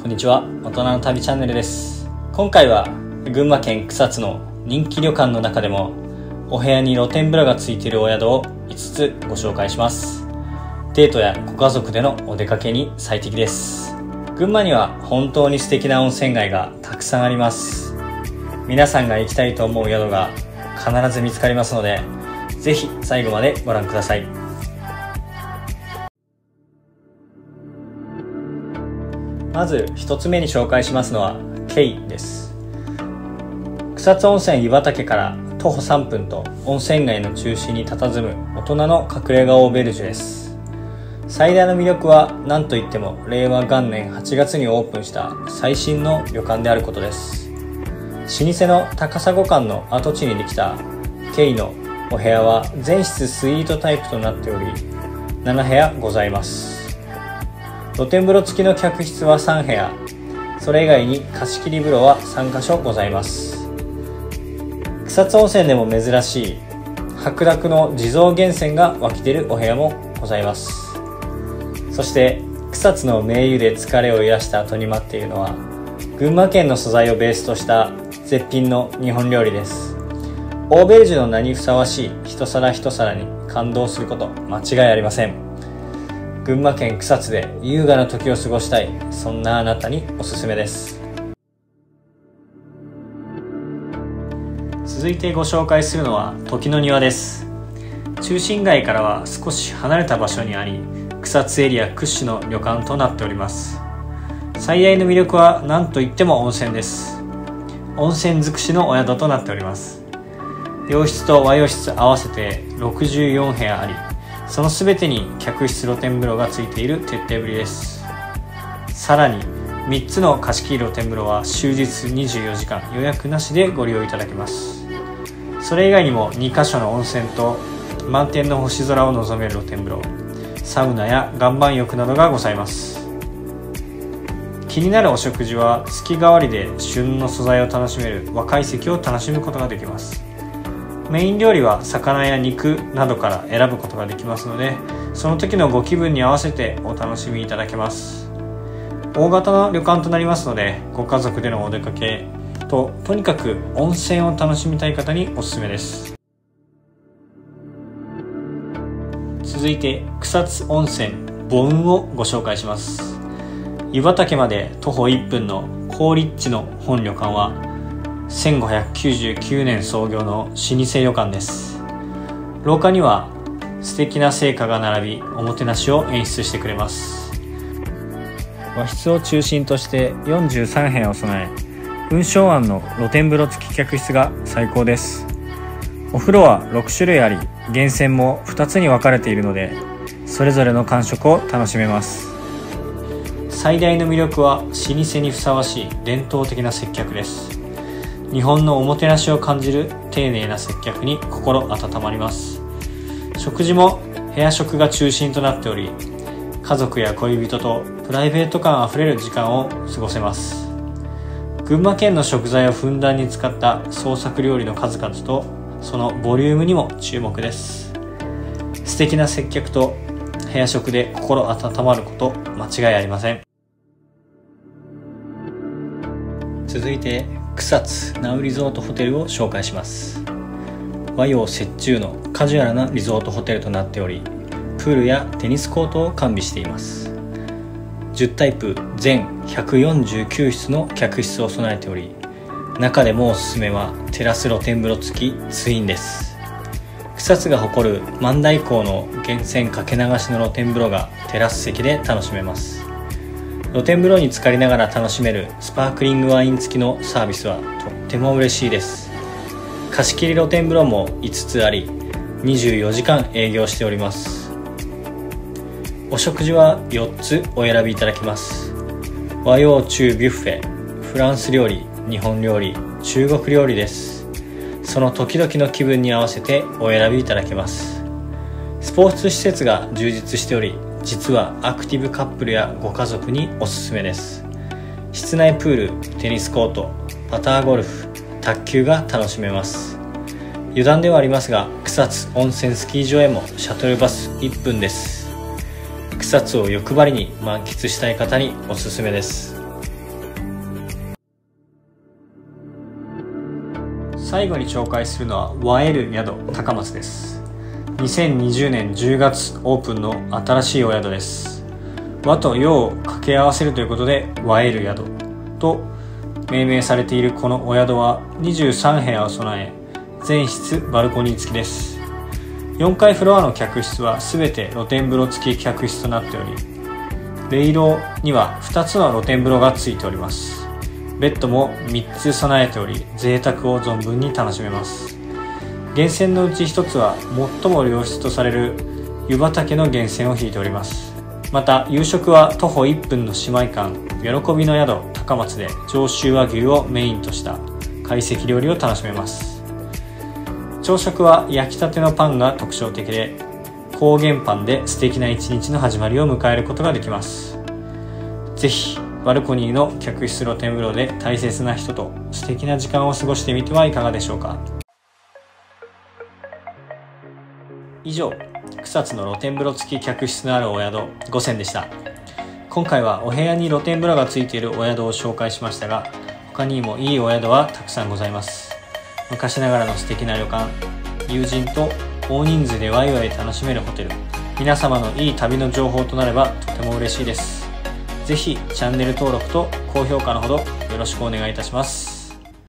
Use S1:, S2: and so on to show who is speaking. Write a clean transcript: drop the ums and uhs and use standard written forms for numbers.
S1: こんにちは、大人の旅チャンネルです。今回は群馬県草津の人気旅館の中でもお部屋に露天風呂がついているお宿を5つご紹介します。デートやご家族でのお出かけに最適です。群馬には本当に素敵な温泉街がたくさんあります。皆さんが行きたいと思う宿が必ず見つかりますので、ぜひ最後までご覧ください。まず一つ目に紹介しますのはケイです。草津温泉湯畑から徒歩3分と温泉街の中心に佇む大人の隠れ家オーベルジュです。最大の魅力は何といっても令和元年8月にオープンした最新の旅館であることです。老舗の高砂館の跡地にできたケイのお部屋は全室スイートタイプとなっており、7部屋ございます。露天風呂付きの客室は3部屋、それ以外に貸し切り風呂は3カ所ございます。草津温泉でも珍しい白濁の地蔵源泉が湧き出るお部屋もございます。そして草津の名湯で疲れを癒した後に待っているのは群馬県の素材をベースとした絶品の日本料理です。オーベルジュの名にふさわしい一皿一皿に感動すること間違いありません。群馬県草津で優雅な時を過ごしたい、そんなあなたにおすすめです。続いてご紹介するのは時の庭です。中心街からは少し離れた場所にあり、草津エリア屈指の旅館となっております。最大の魅力は何といっても温泉です。温泉尽くしのお宿となっております。洋室と和洋室合わせて64部屋あり、その全てに客室露天風呂がついている徹底ぶりです。さらに3つの貸し切り露天風呂は終日24時間予約なしでご利用いただけます。それ以外にも2カ所の温泉と満天の星空を望める露天風呂、サウナや岩盤浴などがございます。気になるお食事は月替わりで旬の素材を楽しめる和懐石を楽しむことができます。メイン料理は魚や肉などから選ぶことができますので、その時のご気分に合わせてお楽しみいただけます。大型の旅館となりますので、ご家族でのお出かけととにかく温泉を楽しみたい方におすすめです。続いて草津温泉母雲をご紹介します。湯畑まで徒歩1分の高立地の本旅館は1599年創業の老舗旅館です。廊下には素敵な生花が並び、おもてなしを演出してくれます。和室を中心として43部屋を備え、雲昌庵の露天風呂付き客室が最高です。お風呂は6種類あり、源泉も2つに分かれているので、それぞれの感触を楽しめます。最大の魅力は老舗にふさわしい伝統的な接客です。日本のおもてなしを感じる丁寧な接客に心温まります。食事も部屋食が中心となっており、家族や恋人とプライベート感あふれる時間を過ごせます。群馬県の食材をふんだんに使った創作料理の数々とそのボリュームにも注目です。素敵な接客と部屋食で心温まること間違いありません。続いて草津ナウリゾートホテルを紹介します。和洋折衷のカジュアルなリゾートホテルとなっており、プールやテニスコートを完備しています。10タイプ全149室の客室を備えており、中でもおすすめはテラス露天風呂付きツインです。草津が誇る万代港の源泉かけ流しの露天風呂がテラス席で楽しめます。露天風呂に浸かりながら楽しめるスパークリングワイン付きのサービスはとっても嬉しいです。貸し切り露天風呂も5つあり、24時間営業しております。お食事は4つお選びいただきます。和洋中ビュッフェ、フランス料理、日本料理、中国料理です。その時々の気分に合わせてお選びいただけます。スポーツ施設が充実しており、実はアクティブカップルやご家族におすすめです。室内プール、テニスコート、パターゴルフ、卓球が楽しめます。余談ではありますが、草津温泉スキー場へもシャトルバス1分です。草津を欲張りに満喫したい方におすすめです。 最後に紹介するのは和える宿高松です。2020年10月オープンの新しいお宿です。和と洋を掛け合わせるということで和える宿と命名されているこのお宿は23部屋を備え、全室バルコニー付きです。4階フロアの客室は全て露天風呂付き客室となっており、レイロには2つの露天風呂が付いております。ベッドも3つ備えており、贅沢を存分に楽しめます。源泉のうち1つは最も良質とされる湯畑の源泉を引いております。また夕食は徒歩1分の姉妹館喜びの宿高松で上州和牛をメインとした懐石料理を楽しめます。朝食は焼きたてのパンが特徴的で、高原パンで素敵な一日の始まりを迎えることができます。ぜひバルコニーの客室露天風呂で大切な人と素敵な時間を過ごしてみてはいかがでしょうか。以上、草津の露天風呂付き客室のあるお宿5選でした。今回はお部屋に露天風呂が付いているお宿を紹介しましたが、他にもいいお宿はたくさんございます。昔ながらの素敵な旅館、友人と大人数でワイワイ楽しめるホテル、皆様のいい旅の情報となればとても嬉しいです。ぜひチャンネル登録と高評価のほどよろしくお願いいたします。